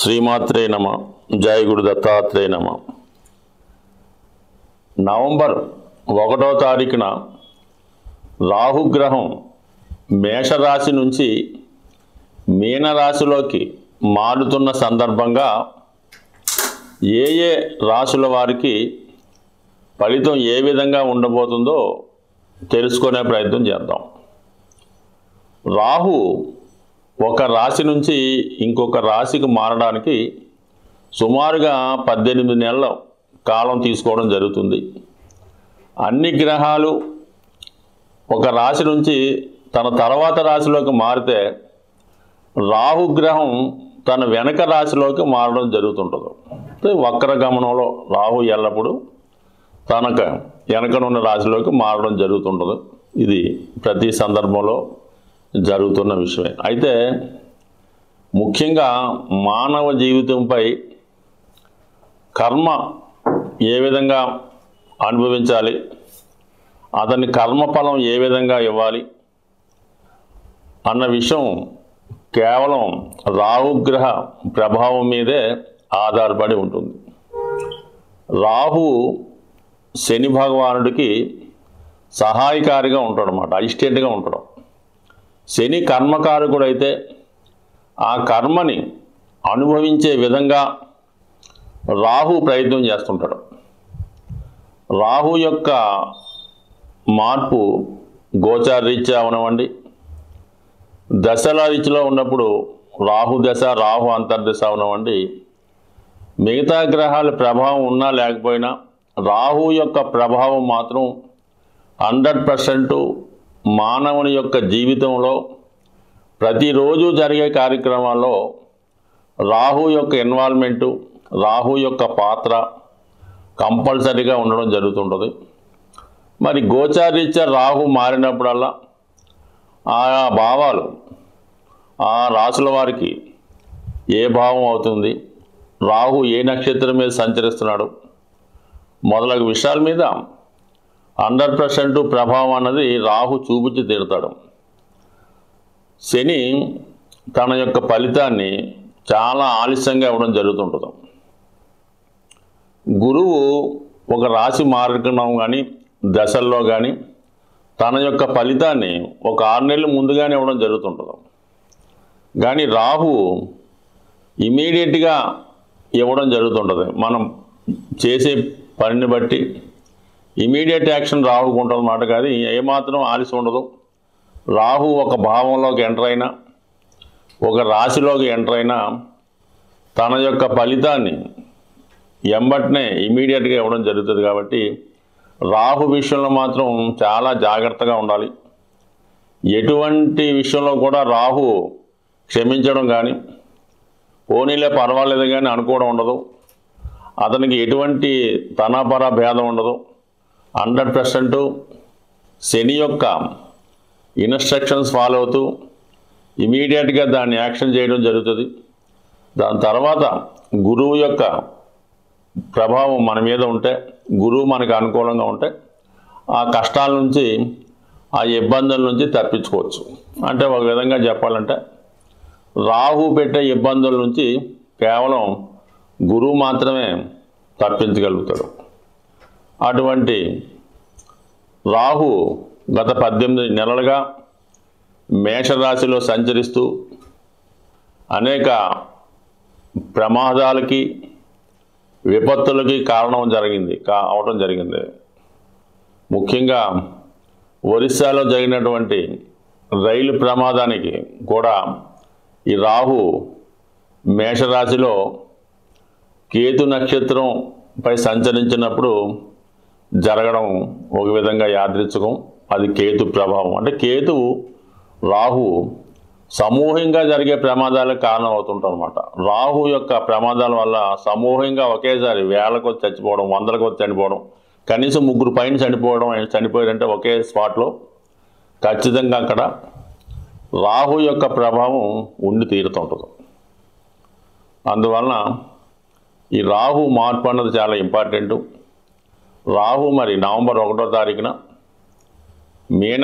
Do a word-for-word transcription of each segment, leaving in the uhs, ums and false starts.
శ్రీమాత్రే నమ. జయ గురు దత్తాత్రేయ నమ. నవంబర్ ఒకటో తారీఖున రాహుగ్రహం మేషరాశి నుంచి మీనరాశిలోకి మారుతున్న సందర్భంగా ఏ ఏ రాశుల వారికి ఫలితం ఏ విధంగా ఉండబోతుందో తెలుసుకునే ప్రయత్నం చేద్దాం. రాహు ఒక రాశి నుంచి ఇంకొక రాశికి మారడానికి సుమారుగా పద్దెనిమిది నెలల కాలం తీసుకోవడం జరుగుతుంది. అన్ని గ్రహాలు ఒక రాశి నుంచి తన తర్వాత రాశిలోకి మారితే రాహుగ్రహం తన వెనక రాశిలోకి మారడం జరుగుతుంటుంది. వక్ర గమనంలో రాహు ఎల్లప్పుడూ తనక వెనకనున్న రాశిలోకి మారడం జరుగుతుంటుంది. ఇది ప్రతి సందర్భంలో జరుగుతున్న విషయమే. అయితే ముఖ్యంగా మానవ జీవితంపై కర్మ ఏ విధంగా అనుభవించాలి, అతని కర్మఫలం ఏ విధంగా ఇవ్వాలి అన్న విషయం కేవలం రాహుగ్రహ ప్రభావం మీదే ఆధారపడి ఉంటుంది. రాహు శని భగవానుడికి సహాయకారిగా ఉంటాడు అన్నమాట, అసిస్టెంట్గా ఉంటాడు. శని కర్మకారకుడైతే ఆ కర్మని అనుభవించే విధంగా రాహు ప్రయత్నం చేస్తుంటాడు. రాహు యొక్క మార్పు గోచార రీత్యా అవనివ్వండి, దశల రీతిలో ఉన్నప్పుడు రాహు దశ రాహు అంతర్దశ అవనివ్వండి, మిగతా గ్రహాల ప్రభావం ఉన్నా లేకపోయినా రాహు యొక్క ప్రభావం మాత్రం హండ్రెడ్ పర్సెంట్ మానవుని యొక్క జీవితంలో ప్రతిరోజు జరిగే కార్యక్రమాల్లో రాహు యొక్క ఇన్వాల్వ్మెంటు, రాహు యొక్క పాత్ర కంపల్సరీగా ఉండడం జరుగుతుంటుంది. మరి గోచారీత్యా రాహు మారినప్పుడల్లా ఆయా భావాలు ఆ రాశుల వారికి ఏ భావం అవుతుంది, రాహు ఏ నక్షత్రం మీద సంచరిస్తున్నాడు మొదలగు విషయాల మీద హండ్రెడ్ పర్సెంట్ ప్రభావం అన్నది రాహు చూపించి తీరుతాడు. శని తన యొక్క ఫలితాన్ని చాలా ఆలస్యంగా ఇవ్వడం జరుగుతుంటుంది. గురువు ఒక రాశి మార్గం కానీ దశల్లో కానీ తన యొక్క ఫలితాన్ని ఒక ఆరు నెలలు ముందుగానే ఇవ్వడం జరుగుతుంటుంది. కానీ రాహు ఇమీడియట్గా ఇవ్వడం జరుగుతుంటుంది. మనం చేసే పనిని బట్టి ఇమీడియట్ యాక్షన్ రాహుకు ఉంటుంది అన్నమాట. కానీ ఏమాత్రం ఆలస్యం ఉండదు. రాహు ఒక భావంలోకి ఎంటర్ అయినా ఒక రాశిలోకి ఎంటర్ అయినా తన యొక్క ఫలితాన్ని ఎంబట్నే ఇమీడియట్గా ఇవ్వడం జరుగుతుంది. కాబట్టి రాహు విషయంలో మాత్రం చాలా జాగ్రత్తగా ఉండాలి. ఎటువంటి విషయంలో కూడా రాహు క్షమించడం కానీ పోనీలే పర్వాలేదు కానీ అనుకోవడం ఉండదు. అతనికి ఎటువంటి తనపర భేదం ఉండదు. హండ్రెడ్ పర్సెంట్ శని యొక్క ఇన్స్ట్రక్షన్స్ ఫాలో అవుతూ ఇమీడియట్గా దాన్ని యాక్షన్ చేయడం జరుగుతుంది. దాని తర్వాత గురువు యొక్క ప్రభావం మన మీద ఉంటే, గురువు మనకు అనుకూలంగా ఉంటే ఆ కష్టాల నుంచి ఆ ఇబ్బందుల నుంచి తప్పించుకోవచ్చు. అంటే ఒక విధంగా చెప్పాలంటే రాహు పెట్టే ఇబ్బందుల నుంచి కేవలం గురువు మాత్రమే తప్పించగలుగుతాడు. అటువంటి రాహు గత పద్దెనిమిది నెలలుగా మేషరాశిలో సంచరిస్తూ అనేక ప్రమాదాలకి విపత్తులకి కారణం జరిగింది కా అవడం జరిగింది. ముఖ్యంగా ఒరిస్సాలో జరిగినటువంటి రైలు ప్రమాదానికి కూడా ఈ రాహు మేషరాశిలో కేతు నక్షత్రంపై సంచరించినప్పుడు జరగడం ఒక విధంగా యాదృచ్ఛికం. అది కేతు ప్రభావం. అంటే కేతువు రాహు సమూహంగా జరిగే ప్రమాదాలకు కారణం అవుతుంటాం అన్నమాట. రాహు యొక్క ప్రమాదాల వల్ల సమూహంగా ఒకేసారి వేలకు వచ్చి చచ్చిపోవడం, వందలకు వచ్చి చనిపోవడం, కనీసం ముగ్గురు పైన చనిపోవడం చనిపోయారంటే ఒకే స్పాట్లో ఖచ్చితంగా అక్కడ రాహు యొక్క ప్రభావం ఉండి తీరుతుంటుంది. అందువలన ఈ రాహు మార్పు అన్నది చాలా ఇంపార్టెంటు. రాహు మరి నవంబర్ ఒకటో తారీఖున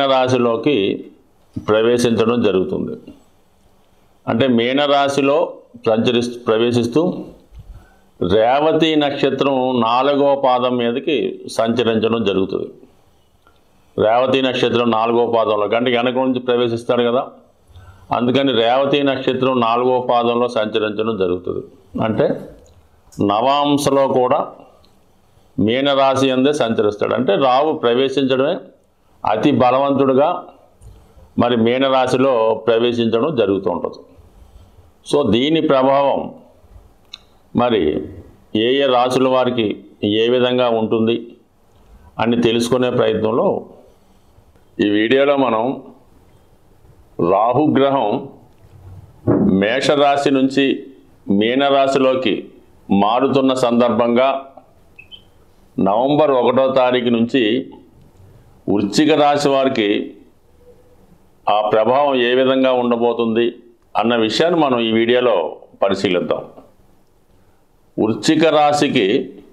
మీనరాశిలోకి ప్రవేశించడం జరుగుతుంది. అంటే మీనరాశిలో సంచరి ప్రవేశిస్తూ రేవతి నక్షత్రం నాలుగవ పాదం మీదకి సంచరించడం జరుగుతుంది. రేవతి నక్షత్రం నాలుగవ పాదంలో అంటే వెనక నుంచి ప్రవేశిస్తాడు కదా, అందుకని రేవతి నక్షత్రం నాలుగవ పాదంలో సంచరించడం జరుగుతుంది. అంటే నవాంశలో కూడా మీనరాశి అందే సంచరిస్తాడు. అంటే రాహు ప్రవేశించడమే అతి బలవంతుడుగా మరి మీనరాశిలో ప్రవేశించడం జరుగుతూ ఉంటుంది. సో దీని ప్రభావం మరి ఏ ఏ రాశుల వారికి ఏ విధంగా ఉంటుంది అని తెలుసుకునే ప్రయత్నంలో ఈ వీడియోలో మనం రాహుగ్రహం మేషరాశి నుంచి మీనరాశిలోకి మారుతున్న సందర్భంగా నవంబర్ ఒకటో తారీఖు నుంచి వృశ్చిక రాశి వారికి ఆ ప్రభావం ఏ విధంగా ఉండబోతుంది అన్న విషయాన్ని మనం ఈ వీడియోలో పరిశీలిద్దాం. వృశ్చిక రాశికి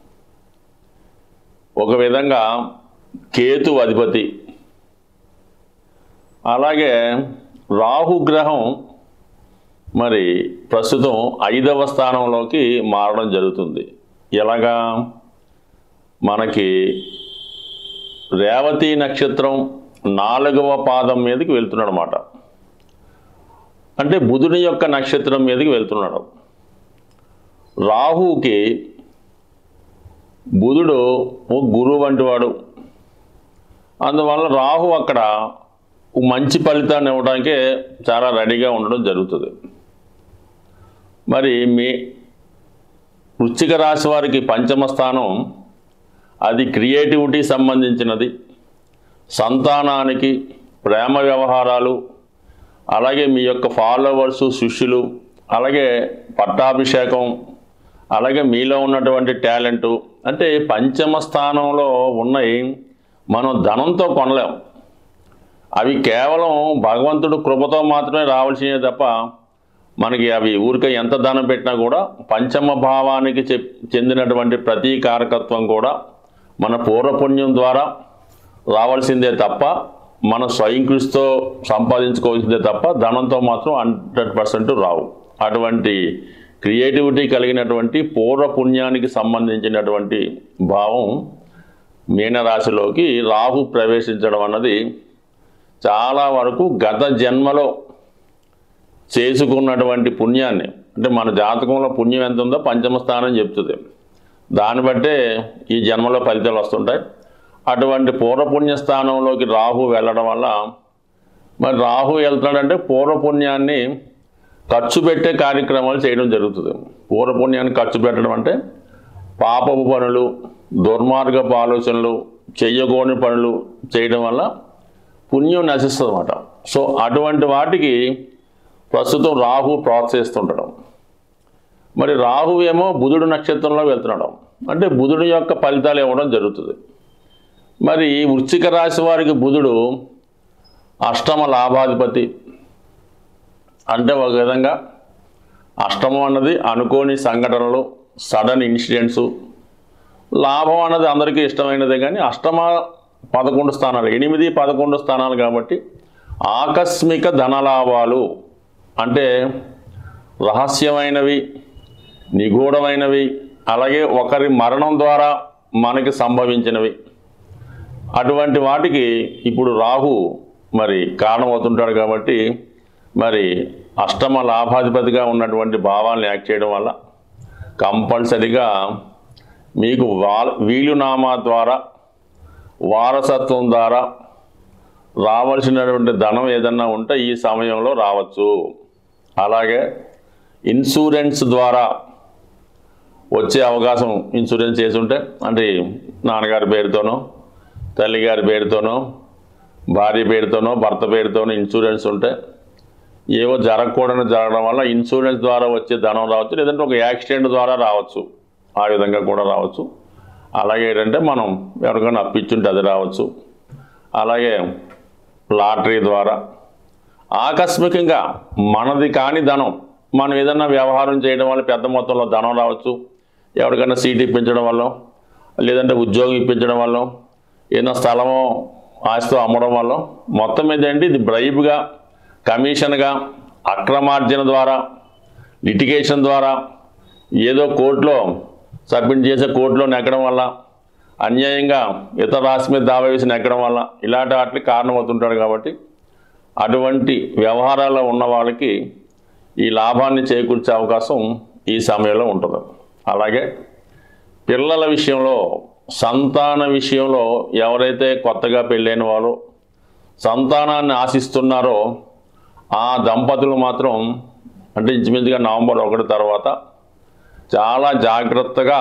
ఒక విధంగా కేతు అధిపతి, అలాగే రాహుగ్రహం మరి ప్రస్తుతం ఐదవ స్థానంలోకి మారడం జరుగుతుంది. ఎలాగా మనకి రేవతి నక్షత్రం నాలుగవ పాదం మీదకి వెళ్తున్నాడు అన్నమాట. అంటే బుధుని యొక్క నక్షత్రం మీదకి వెళ్తున్నాడు. రాహుకి బుధుడు గురువు వంటి వాడు, అందువల్ల రాహు అక్కడ మంచి ఫలితాన్ని ఇవ్వడానికే చాలా రెడీగా ఉండడం జరుగుతుంది. మరి మీ వృశ్చిక రాశి వారికి పంచమ స్థానం అది క్రియేటివిటీ సంబంధించినది, సంతానానికి, ప్రేమ వ్యవహారాలు, అలాగే మీ యొక్క ఫాలోవర్సు, శిష్యులు, అలాగే పట్టాభిషేకం, అలాగే మీలో ఉన్నటువంటి టాలెంటు. అంటే పంచమ స్థానంలో ఉన్నాయి మనం ధనంతో కొనలేం, అవి కేవలం భగవంతుడు కృపతో మాత్రమే రావాల్సినవి తప్ప మనకి అవి ఊరికే ఎంత ధనం పెట్టినా కూడా పంచమ భావానికి చెందినటువంటి ప్రతి కారకత్వం కూడా మన పూర్వపుణ్యం ద్వారా రావాల్సిందే తప్ప మన స్వయం కృషితో సంపాదించుకోవాల్సిందే తప్ప ధనంతో మాత్రం హండ్రెడ్ పర్సెంట్ రావు. అటువంటి క్రియేటివిటీ కలిగినటువంటి పూర్వపుణ్యానికి సంబంధించినటువంటి భావం మీనరాశిలోకి రాహు ప్రవేశించడం అన్నది చాలా వరకు గత జన్మలో చేసుకున్నటువంటి పుణ్యాన్ని, అంటే మన జాతకంలో పుణ్యం ఎంత ఉందో పంచమ స్థానం చెప్తుంది, దాన్ని బట్టే ఈ జన్మలో ఫలితాలు వస్తుంటాయి. అటువంటి పూర్వపుణ్య స్థానంలోకి రాహు వెళ్ళడం వల్ల మరి రాహు వెళ్తాడంటే పూర్వపుణ్యాన్ని ఖర్చు పెట్టే కార్యక్రమాలు చేయడం జరుగుతుంది. పూర్వపుణ్యాన్ని ఖర్చు పెట్టడం అంటే పాపపు పనులు, దుర్మార్గపు ఆలోచనలు, చెయ్యకూడని పనులు చేయడం వల్ల పుణ్యం నశిస్తుంది అన్నమాట. సో అటువంటి వాటికి ప్రస్తుతం రాహు ప్రోత్సహిస్తుండడం. మరి రాహు ఏమో బుధుడు నక్షత్రంలో వెళ్తున్నాడు, అంటే బుధుడు యొక్క ఫలితాలు ఇవ్వడం జరుగుతుంది. మరి వృశ్చిక రాశి వారికి బుధుడు అష్టమ లాభాధిపతి, అంటే ఒక విధంగా అష్టమం అన్నది అనుకోని సంఘటనలు, సడన్ ఇన్సిడెంట్సు. లాభం అన్నది అందరికీ ఇష్టమైనదే, కానీ అష్టమ పదకొండు స్థానాలు, ఎనిమిది పదకొండు స్థానాలు కాబట్టి ఆకస్మిక ధనలాభాలు, అంటే రహస్యమైనవి, నిగూఢమైనవి, అలాగే ఒకరి మరణం ద్వారా మనకి సంభవించినవి, అటువంటి వాటికి ఇప్పుడు రాహు మరి కారణమవుతుంటాడు. కాబట్టి మరి అష్టమ లాభాధిపతిగా ఉన్నటువంటి భావాలను యాక్ట్ చేయడం వల్ల కంపల్సరిగా మీకు వా వీలునామా ద్వారా, వారసత్వం ద్వారా రావాల్సినటువంటి ధనం ఏదన్నా ఉంటే ఈ సమయంలో రావచ్చు. అలాగే ఇన్సూరెన్స్ ద్వారా వచ్చే అవకాశం, ఇన్సూరెన్స్ చేసి ఉంటే అంటే నాన్నగారి పేరుతోనో, తల్లిగారి పేరుతోనో, భార్య పేరుతోనో, భర్త పేరుతోనో ఇన్సూరెన్స్ ఉంటే ఏవో జరగకూడని జరగడం వల్ల ఇన్సూరెన్స్ ద్వారా వచ్చే ధనం రావచ్చు, లేదంటే ఒక యాక్సిడెంట్ ద్వారా రావచ్చు, ఆ విధంగా కూడా రావచ్చు. అలాగే ఏంటంటే మనం ఎవరికైనా అప్పిచ్చుంటే అది రావచ్చు. అలాగే లాటరీ ద్వారా ఆకస్మికంగా మనది కాని ధనం, మనం ఏదన్నా వ్యవహారం చేయడం వల్ల పెద్ద మొత్తంలో ధనం రావచ్చు. ఎవరికైనా సీట్ ఇప్పించడం వల్ల, లేదంటే ఉద్యోగం ఇప్పించడం వల్ల, ఏదైనా స్థలమో ఆస్తి అమ్మడం వల్ల, మొత్తం మీద ఏంటి ఇది బ్రైబ్గా, కమిషన్గా, అక్రమార్జన ద్వారా, లిటిగేషన్ ద్వారా ఏదో కోర్టులో సబ్మిట్ చేసే కోర్టులో నెగ్గడం వల్ల, అన్యాయంగా ఇతర రాశి మీద దావా వేసి నెగ్గడం వల్ల ఇలాంటి వాటికి కారణమవుతుంటాడు. కాబట్టి అటువంటి వ్యవహారాల్లో ఉన్న వాళ్ళకి ఈ లాభాన్ని చేకూర్చే అవకాశం ఈ సమయంలో ఉంటుంది. అలాగే పిల్లల విషయంలో, సంతాన విషయంలో ఎవరైతే కొత్తగా పెళ్ళైన వారు సంతానాన్ని ఆశిస్తున్నారో ఆ దంపతులు మాత్రం అంటే ఇంచుమించుగా నవంబర్ ఒకటి తర్వాత చాలా జాగ్రత్తగా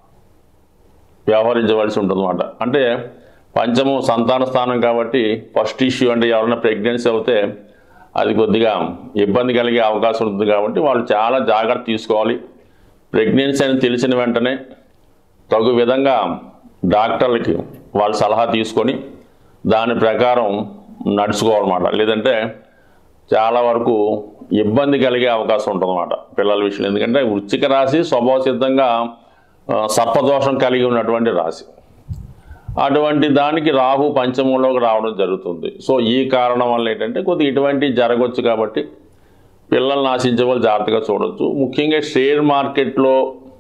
వ్యవహరించవలసి ఉంటుందన్నమాట. అంటే పంచము సంతాన స్థానం కాబట్టి ఫస్ట్ ఇష్యూ అంటే ఎవరైనా ప్రెగ్నెన్సీ అవుతే అది కొద్దిగా ఇబ్బంది కలిగే అవకాశం ఉంటుంది. కాబట్టి వాళ్ళు చాలా జాగ్రత్త తీసుకోవాలి. ప్రెగ్నెన్సీ అని తెలిసిన వెంటనే తగు విధంగా డాక్టర్లకి వాళ్ళ సలహా తీసుకొని దాని ప్రకారం నడుచుకోవాలన్నమాట. లేదంటే చాలా వరకు ఇబ్బంది కలిగే అవకాశం ఉంటుందన్నమాట పిల్లల విషయంలో. ఎందుకంటే వృశ్చిక రాశి స్వభావ సిద్ధంగా సర్పదోషం కలిగి ఉన్నటువంటి రాశి. అటువంటి దానికి రాహు పంచమంలోకి రావడం జరుగుతుంది. సో ఈ కారణం వల్ల ఏంటంటే కొద్దిగా ఇటువంటి జరగవచ్చు. కాబట్టి పిల్లల్ని ఆశించే వాళ్ళు జాగ్రత్తగా చూడవచ్చు. ముఖ్యంగా షేర్ మార్కెట్లో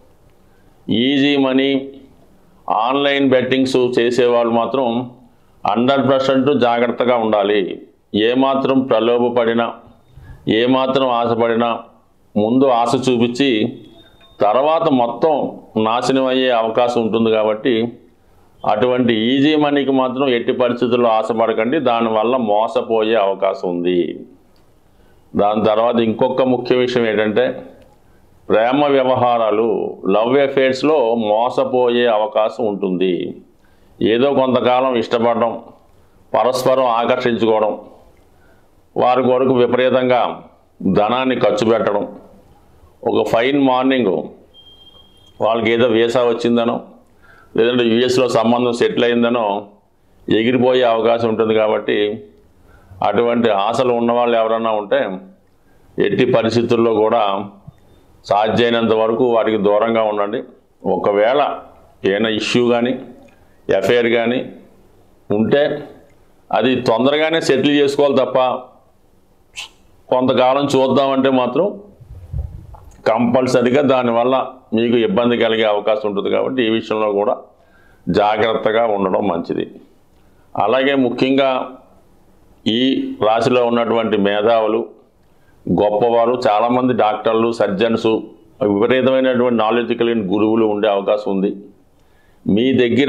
ఈజీ మనీ, ఆన్లైన్ బెట్టింగ్స్ చేసేవాళ్ళు మాత్రం హండ్రెడ్ పర్సెంట్ జాగ్రత్తగా ఉండాలి. ఏమాత్రం ప్రలోభపడినా, ఏమాత్రం ఆశపడినా ముందు ఆశ చూపించి తర్వాత మొత్తం నాశనం అయ్యే అవకాశం ఉంటుంది. కాబట్టి అటువంటి ఈజీ మనీకి మాత్రం ఎట్టి పరిస్థితుల్లో ఆశపడకండి. దానివల్ల మోసపోయే అవకాశం ఉంది. దాని తర్వాత ఇంకొక ముఖ్య విషయం ఏంటంటే ప్రేమ వ్యవహారాలు, లవ్ అఫేర్స్లో మోసపోయే అవకాశం ఉంటుంది. ఏదో కొంతకాలం ఇష్టపడడం, పరస్పరం ఆకర్షించుకోవడం, వారి కొరకు విపరీతంగా ధనాన్ని ఖర్చు పెట్టడం, ఒక ఫైన్ మార్నింగ్ వాళ్ళకి ఏదో వీసా వచ్చిందనో లేదంటే యుఎస్లో సంబంధం సెటిల్ అయిందనో ఎగిరిపోయే అవకాశం ఉంటుంది. కాబట్టి అటువంటి ఆశలు ఉన్నవాళ్ళు ఎవరైనా ఉంటే ఎట్టి పరిస్థితుల్లో కూడా సాధ్యమైనంత వరకు వాటికి దూరంగా ఉండండి. ఒకవేళ ఏమైనా ఇష్యూ కానీ ఎఫ్ఐఆర్ కానీ ఉంటే అది తొందరగానే సెటిల్ చేసుకోవాలి తప్ప కొంతకాలం చూద్దామంటే మాత్రం కంపల్సరీగా దానివల్ల మీకు ఇబ్బంది కలిగే అవకాశం ఉంటుంది. కాబట్టి ఈ విషయంలో కూడా జాగ్రత్తగా ఉండడం మంచిది. అలాగే ముఖ్యంగా ఈ రాశిలో ఉన్నటువంటి మేధావులు, గొప్పవారు, చాలామంది డాక్టర్లు, సర్జన్స్, విపరీతమైనటువంటి నాలెడ్జ్ కలిగిన గురువులు ఉండే అవకాశం ఉంది. మీ దగ్గర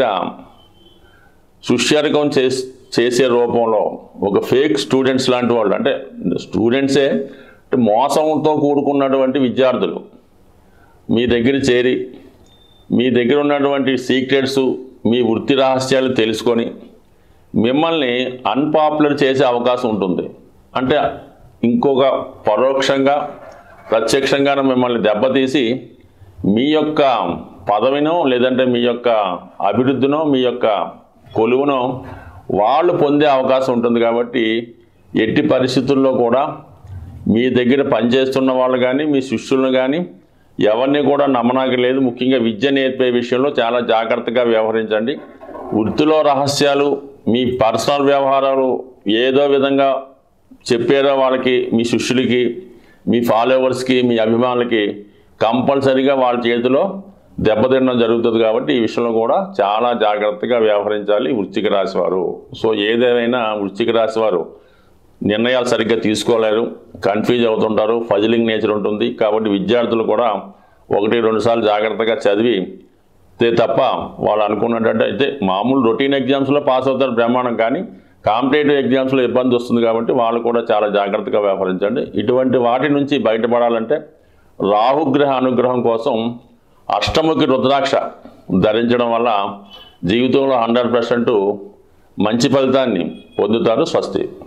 శిష్యరికం చేసి చేసే రూపంలో ఒక ఫేక్ స్టూడెంట్స్ లాంటి వాళ్ళు, అంటే స్టూడెంట్సే మోసంతో కూడుకున్నటువంటి విద్యార్థులు మీ దగ్గర చేరి మీ దగ్గర ఉన్నటువంటి సీక్రెట్స్, మీ వృత్తి రహస్యాలు తెలుసుకొని మిమ్మల్ని అన్పాపులర్ చేసే అవకాశం ఉంటుంది. అంటే ఇంకొక పరోక్షంగా ప్రత్యక్షంగానే మిమ్మల్ని దెబ్బతీసి మీ యొక్క పదవినో లేదంటే మీ యొక్క అభివృద్ధినో మీ యొక్క కొలువునో వాళ్ళు పొందే అవకాశం ఉంటుంది. కాబట్టి ఎట్టి పరిస్థితుల్లో కూడా మీ దగ్గర పనిచేస్తున్న వాళ్ళు కానీ మీ శిష్యులను కానీ ఎవరిని కూడా నమ్మనాకి లేదు. ముఖ్యంగా విద్య నేర్పే విషయంలో చాలా జాగ్రత్తగా వ్యవహరించండి. వృత్తిలో రహస్యాలు, మీ పర్సనల్ వ్యవహారాలు ఏదో విధంగా చెప్పారో వాళ్ళకి, మీ శిష్యులకి, మీ ఫాలోవర్స్కి, మీ అభిమానులకి కంపల్సరీగా వాళ్ళ చేతిలో దెబ్బతినడం జరుగుతుంది. కాబట్టి ఈ విషయంలో కూడా చాలా జాగ్రత్తగా వ్యవహరించాలి వృశ్చిక రాశి వారు. సో ఏదేమైనా వృశ్చిక రాశి వారు నిర్ణయాలు సరిగ్గా తీసుకోలేరు, కన్ఫ్యూజ్ అవుతుంటారు, ఫజిలింగ్ నేచర్ ఉంటుంది. కాబట్టి విద్యార్థులు కూడా ఒకటి రెండు సార్లు జాగ్రత్తగా చదివి తప్ప వాళ్ళు అనుకున్నట్టు అయితే మామూలు రొటీన్ ఎగ్జామ్స్లో పాస్ అవుతారు బ్రహ్మాండం, కానీ కాంపిటేటివ్ ఎగ్జామ్స్లో ఇబ్బంది వస్తుంది. కాబట్టి వాళ్ళు కూడా చాలా జాగ్రత్తగా వ్యవహరించండి. ఇటువంటి వాటి నుంచి బయటపడాలంటే రాహుగ్రహ అనుగ్రహం కోసం అష్టముఖి రుద్రాక్ష ధరించడం వల్ల జీవితంలో హండ్రెడ్ పర్సెంట్ మంచి ఫలితాన్ని పొందుతారు. స్వస్తి.